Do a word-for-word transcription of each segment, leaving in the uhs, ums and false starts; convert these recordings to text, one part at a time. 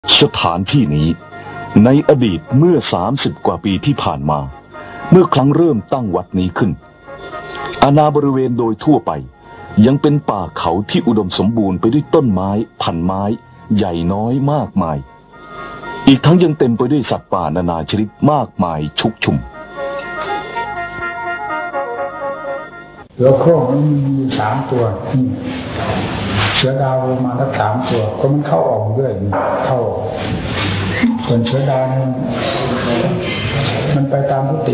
สถานที่นี้ในอดีตเมื่อสามสิบกว่าปีที่ผ่านมาเมื่อครั้งเริ่มตั้งวัดนี้ขึ้นอาณาบริเวณโดยทั่วไปยังเป็นป่าเขาที่อุดมสมบูรณ์ไปด้วยต้นไม้พันไม้ใหญ่น้อยมากมายอีกทั้งยังเต็มไปด้วยสัตว์ป่านานาชนิดมากมายชุกชุมเสือโคร่งมันมีสามตัวเสือดาวลงมาทั้งสามตัวก็มันเข้าออกด้วยเข้าส่วนเสือดาวมันไปตามพุติ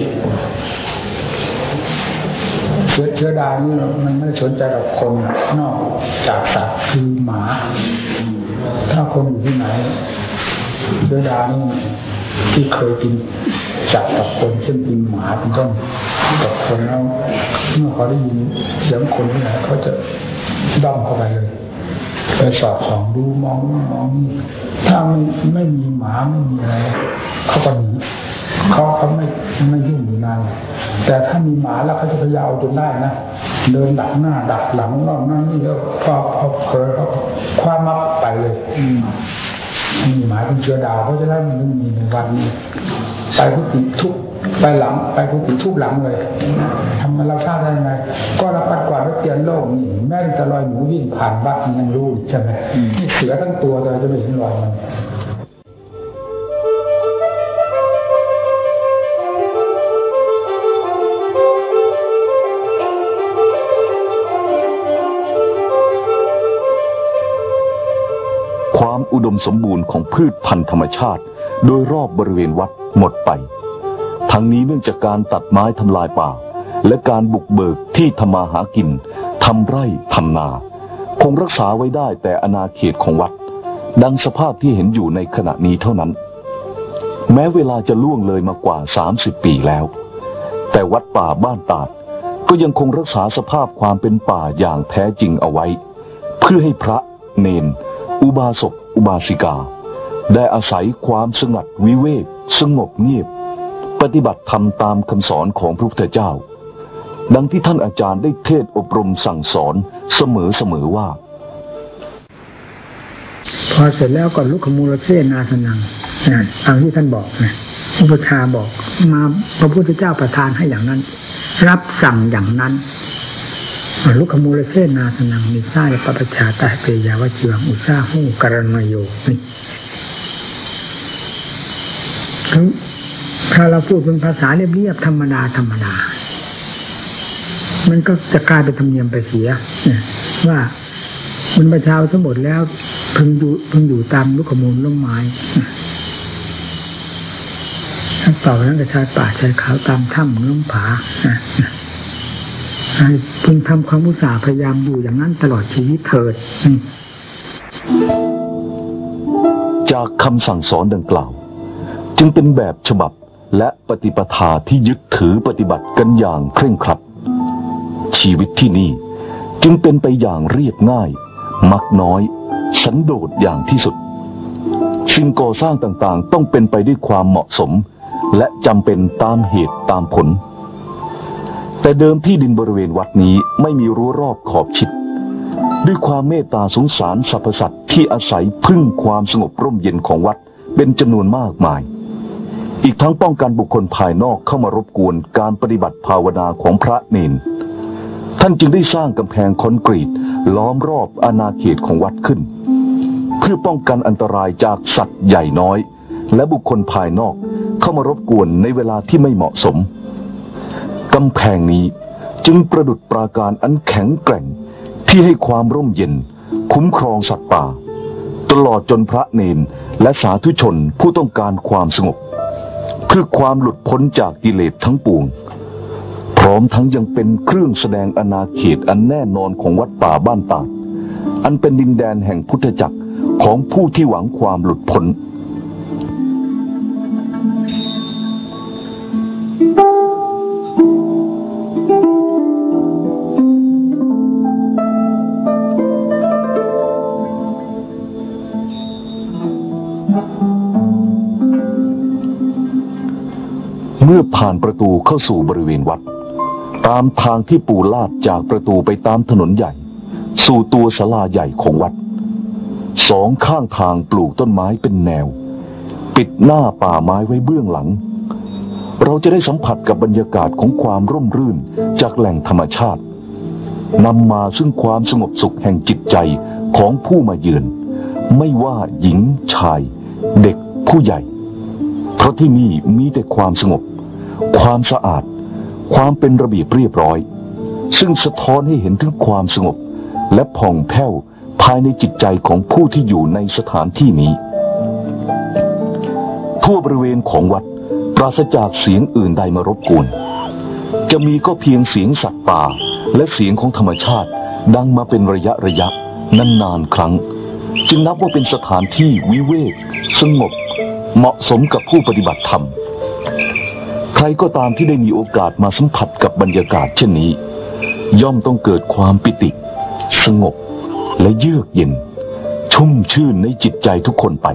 เสือเสือดาวนี่มันไม่สนใจกับคนนอกจากสัตว์คือหมาถ้าคนอยู่ที่ไหนเสือดาวนี่ที่เคยกินจับกับคนเช่นกินหมาเป็นต้นกับคนแล้วเมื่อเขาได้ยินเสียงคนที่ไหนเขาจะด้อมเข้าไปเลยไปสอดส่องดูมองมองถ้าไม่ไม่มีหมาไม่มีอะไรเขาก็หนีเขาเขาไม่ไม่ยุ่งอยู่นานแต่ถ้ามีหมาแล้วเขาจะพยายามจนได้นะเดินดักหน้าดักหลังนอกนั่นนี่แล้วพอพอเคยเขาคว้ามัดไปเลยมีหมาเป็นเชื้อดาวเพราะฉะนั้นมันไม่มีในวันนี้ไปกุฏิทุกไปหลังไปกุฏิทุกหลังเลยทำมาเราทราบได้ยังไงก็เราปัดกวาดรถเตียนโลกนี่แม่จะลอยหนูวิ่งผ่านวัดยังรู้ใช่ไหมนี่เสือทั้งตัวเลยจะไม่เห็นรอยมันความอุดมสมบูรณ์ของพืชพันธุ์ธรรมชาติโดยรอบบริเวณวัดหมดไปทั้งนี้เนื่องจากการตัดไม้ทำลายป่าและการบุกเบิกที่ทำมาหากินทำไร่ทำนาคงรักษาไว้ได้แต่อาณาเขตของวัดดังสภาพที่เห็นอยู่ในขณะนี้เท่านั้นแม้เวลาจะล่วงเลยมากว่าสามสิบปีแล้วแต่วัดป่าบ้านตาดก็ยังคงรักษาสภาพความเป็นป่าอย่างแท้จริงเอาไว้เพื่อให้พระเนนอุบาสกอุบาสิกาได้อาศัยความสงัดวิเวกสงบเงียบปฏิบัติธรรมตามคำสอนของพระพุทธเจ้าดังที่ท่านอาจารย์ได้เทศอบรมสั่งสอนเสมอๆว่าพอเสร็จแล้วก็ลุกขมูลเสนาสนังนั่นตามที่ท่านบอกนะอุปชาบอกมาพระพุทธเจ้าประทานให้อย่างนั้นรับสั่งอย่างนั้นลุกขมูลเสนาสนังนิสายปปชาตาเปยาวจิวังอุชาหูกรณโยนี่ถ้าเราพูดเป็นภาษาเรียบๆธรรมดาธรรมดามันก็จะกลายเป็นธรรมเนียมไปเสียว่ามันประชาทั้งหมดแล้วพึงอยู่พึงอยู่ตามลุกขมูลร่มไม้ทั้งต่อทั้งกระชายป่าชายเขาตามถ้ำล้มผาพึงทำความอุตสาห์พยายามอยู่อย่างนั้นตลอดชีวิตเถิดจากคำสั่งสอนดังกล่าวจึงเป็นแบบฉบับและปฏิปทาที่ยึดถือปฏิบัติกันอย่างเคร่งครัดชีวิตที่นี่จึงเป็นไปอย่างเรียบง่ายมักน้อยสันโดษอย่างที่สุดสิ่งก่อสร้างต่างๆต้องเป็นไปด้วยความเหมาะสมและจำเป็นตามเหตุตามผลแต่เดิมที่ดินบริเวณวัดนี้ไม่มีรั้วรอบขอบชิดด้วยความเมตตาสงสารสรรพสัตว์ที่อาศัยพึ่งความสงบร่มเย็นของวัดเป็นจำนวนมากมายอีกทั้งป้องกันบุคคลภายนอกเข้ามารบกวนการปฏิบัติภาวนาของพระเนนท่านจึงได้สร้างกำแพงคอนกรีตล้อมรอบอาณาเขตของวัดขึ้นเพื่อป้องกันอันตรายจากสัตว์ใหญ่น้อยและบุคคลภายนอกเข้ามารบกวนในเวลาที่ไม่เหมาะสมกำแพงนี้จึงประดุจปราการอันแข็งแกร่งที่ให้ความร่มเย็นคุ้มครองสัตว์ป่าตลอดจนพระเนนและสาธุชนผู้ต้องการความสงบเพื่อความหลุดพ้นจากกิเลสทั้งปวงพร้อมทั้งยังเป็นเครื่องแสดงอาณาเขตอันแน่นอนของวัดป่าบ้านตาดอันเป็นดินแดนแห่งพุทธจักรของผู้ที่หวังความหลุดพ้นเมื่อผ่านประตูเข้าสู่บริเวณวัดตามทางที่ปูลาดจากประตูไปตามถนนใหญ่สู่ตัวศาลาใหญ่ของวัดสองข้างทางปลูกต้นไม้เป็นแนวปิดหน้าป่าไม้ไว้เบื้องหลังเราจะได้สัมผัสกับบรรยากาศของความร่มรื่นจากแหล่งธรรมชาตินำมาซึ่งความสงบสุขแห่งจิตใจของผู้มาเยือนไม่ว่าหญิงชายเด็กผู้ใหญ่เพราะที่นี่มีแต่ความสงบความสะอาดความเป็นระเบียบเรียบร้อยซึ่งสะท้อนให้เห็นถึงความสงบและผ่องแผ้วภายในจิตใจของผู้ที่อยู่ในสถานที่นี้ทั่วบริเวณของวัดปราศจากเสียงอื่นใดมารบกวนจะมีก็เพียงเสียงสัตว์ป่าและเสียงของธรรมชาติดังมาเป็นระยะระยะนานๆครั้งจึงนับว่าเป็นสถานที่วิเวกสงบเหมาะสมกับผู้ปฏิบัติธรรมใครก็ตามที่ได้มีโอกาสมาสัมผัสกับบรรยากาศเช่นนี้ย่อมต้องเกิดความปิติสงบและเยือกเย็นชุ่มชื่นในจิตใจทุกคนไป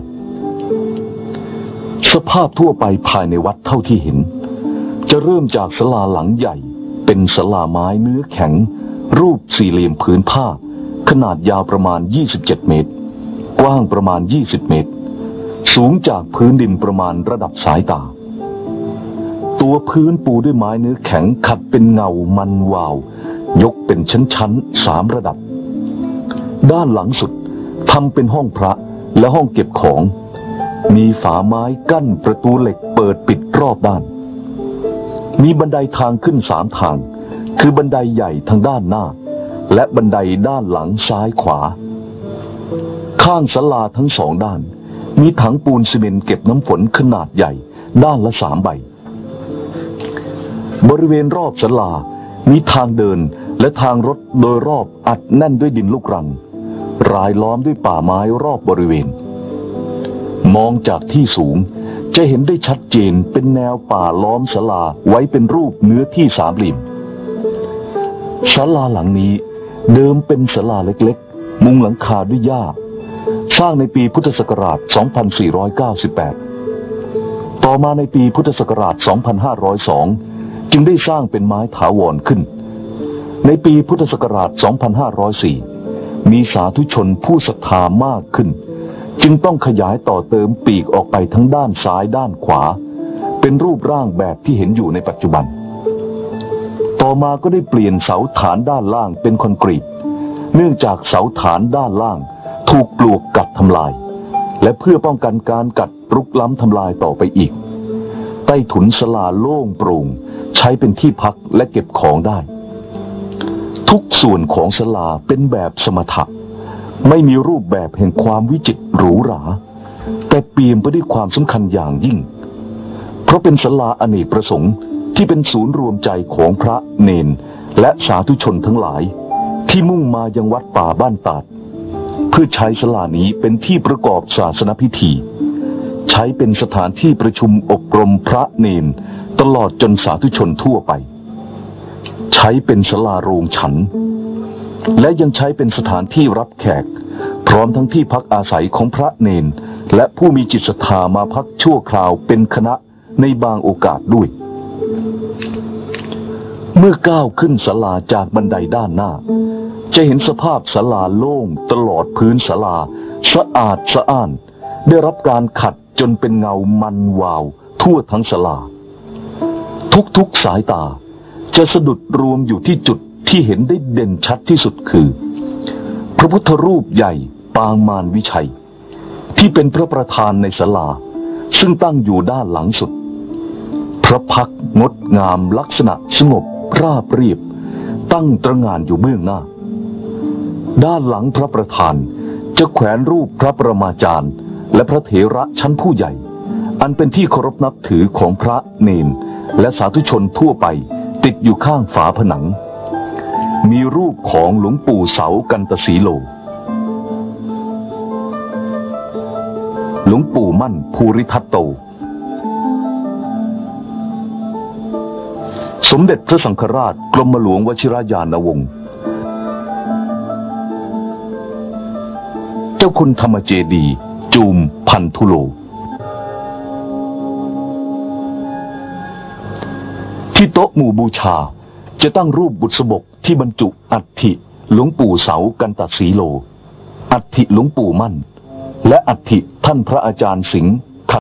สภาพทั่วไปภายในวัดเท่าที่เห็นจะเริ่มจากศาลาหลังใหญ่เป็นศาลาไม้เนื้อแข็งรูปสี่เหลี่ยมผืนผ้าขนาดยาวประมาณยี่สิบเจ็ดเมตรกว้างประมาณยี่สิบเมตรสูงจากพื้นดินประมาณระดับสายตาตัวพื้นปูด้วยไม้เนื้อแข็งขัดเป็นเงามันวาวยกเป็นชั้นๆสามระดับด้านหลังสุดทำเป็นห้องพระและห้องเก็บของมีฝาไม้กั้นประตูเหล็กเปิดปิดรอบด้านมีบันไดทางขึ้นสามทางคือบันไดใหญ่ทางด้านหน้าและบันไดด้านหลังซ้ายขวาข้างศาลาทั้งสองด้านมีถังปูนซีเมนต์เก็บน้ำฝนขนาดใหญ่ด้านละสามใบบริเวณรอบศาลามีทางเดินและทางรถโดยรอบอัดแน่นด้วยดินลูกรังรายล้อมด้วยป่าไม้รอบบริเวณมองจากที่สูงจะเห็นได้ชัดเจนเป็นแนวป่าล้อมศาลาไว้เป็นรูปเนื้อที่สามเหลี่ยมศาลาหลังนี้เดิมเป็นศาลาเล็กๆมุงหลังคาด้วยหญ้าสร้างในปีพุทธศักราชสองพันสี่ร้อยเก้าสิบแปดต่อมาในปีพุทธศักราชสองพันห้าร้อยสองจึงได้สร้างเป็นไม้ถาวรขึ้นในปีพุทธศักราชสองพันห้าร้อยสี่มีสาธุชนผู้ศรัทธามากขึ้นจึงต้องขยายต่อเติมปีกออกไปทั้งด้านซ้ายด้านขวาเป็นรูปร่างแบบที่เห็นอยู่ในปัจจุบันต่อมาก็ได้เปลี่ยนเสาฐานด้านล่างเป็นคอนกรีตเนื่องจากเสาฐานด้านล่างถูกปลวกกัดทำลายและเพื่อป้องกันการกัดรุกล้ำทำลายต่อไปอีกใต้ถุนศาลาโล่งโปร่งใช้เป็นที่พักและเก็บของได้ทุกส่วนของศาลาเป็นแบบสมถะไม่มีรูปแบบแห่งความวิจิตรหรูหราแต่เปี่ยมไปด้วยความสำคัญอย่างยิ่งเพราะเป็นศาลาอเนกประสงค์ที่เป็นศูนย์รวมใจของพระเนนและสาธุชนทั้งหลายที่มุ่งมายังวัดป่าบ้านตาดเพื่อใช้ศาลานี้เป็นที่ประกอบศาสนพิธีใช้เป็นสถานที่ประชุมอบรมพระเนนตลอดจนสาธุชนทั่วไปใช้เป็นศาลาโรงฉันและยังใช้เป็นสถานที่รับแขกพร้อมทั้งที่พักอาศัยของพระเนนและผู้มีจิตศรัทธามาพักชั่วคราวเป็นคณะในบางโอกาสด้วยเมื่อก้าวขึ้นศาลาจากบันไดด้านหน้าจะเห็นสภาพศาลาโล่งตลอดพื้นศาลาสะอาดสะอ้านได้รับการขัดจนเป็นเงามันวาวทั่วทั้งศาลาทุกๆสายตาจะสะดุดรวมอยู่ที่จุดที่เห็นได้เด่นชัดที่สุดคือพระพุทธรูปใหญ่ปางมารวิชัยที่เป็นพระประธานในศาลาซึ่งตั้งอยู่ด้านหลังสุดพระพักตร์งดงามลักษณะสงบราบเรียบตั้งตระหง่านอยู่เบื้องหน้าด้านหลังพระประธานจะแขวนรูปพระประมาจารย์และพระเถระชั้นผู้ใหญ่อันเป็นที่เคารพนับถือของพระเนนและสาธุชนทั่วไปติดอยู่ข้างฝาผนังมีรูปของหลวงปู่เสากันตสีโลหลวงปู่มั่นภูริทัตโตสมเด็จพระสังฆราชกรมหลวงวชิรญาณวงศ์เจ้าคุณธรรมเจดีย์จูมพันธุโลที่โต๊ะหมู่บูชาจะตั้งรูปบุษบกที่บรรจุอัฐิหลวงปู่เสากันตสีโลอัฐิหลวงปู่มั่นและอัฐิท่านพระอาจารย์สิงห์